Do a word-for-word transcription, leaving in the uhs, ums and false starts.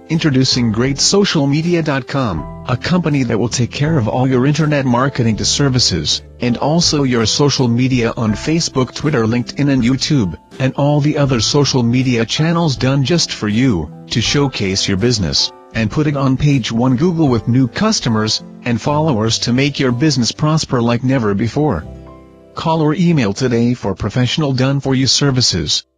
Introducing Great Social Media dot com, a company that will take care of all your internet marketing to services, and also your social media on Facebook, Twitter, LinkedIn and YouTube, and all the other social media channels done just for you, to showcase your business, and put it on page one Google with new customers and followers to make your business prosper like never before. Call or email today for professional done-for-you services.